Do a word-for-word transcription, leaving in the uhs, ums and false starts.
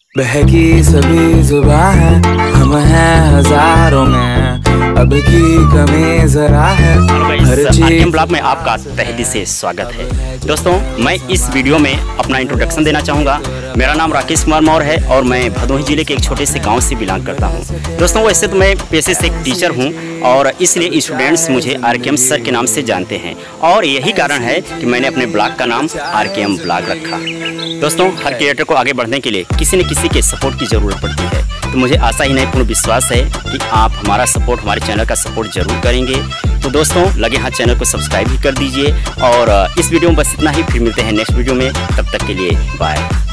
बहकी सभी जुबां है, हम हैं हजारों में, अब की कमी जरा है। हर चीज ब्लॉग में आपका तहे दिल से स्वागत है। दोस्तों, मैं इस वीडियो में अपना इंट्रोडक्शन देना चाहूँगा। मेरा नाम राकेश कुमार मौर्य है और मैं भदोही जिले के एक छोटे से गांव से बिलोंग करता हूं। दोस्तों, वैसे तो मैं पेशे से एक टीचर हूं और इसलिए स्टूडेंट्स मुझे आर के एम सर के नाम से जानते हैं और यही कारण है कि मैंने अपने ब्लॉग का नाम आर के एम ब्लॉग रखा। दोस्तों, हर क्रिएटर को आगे बढ़ने के लिए किसी न किसी के सपोर्ट की ज़रूरत पड़ती है, तो मुझे आशा ही नहीं पूर्ण विश्वास है कि आप हमारा सपोर्ट, हमारे चैनल का सपोर्ट जरूर करेंगे। तो दोस्तों, लगे हाथ चैनल को सब्सक्राइब भी कर दीजिए और इस वीडियो में बस इतना ही। फिर मिलते हैं नेक्स्ट वीडियो में, तब तक के लिए बाय।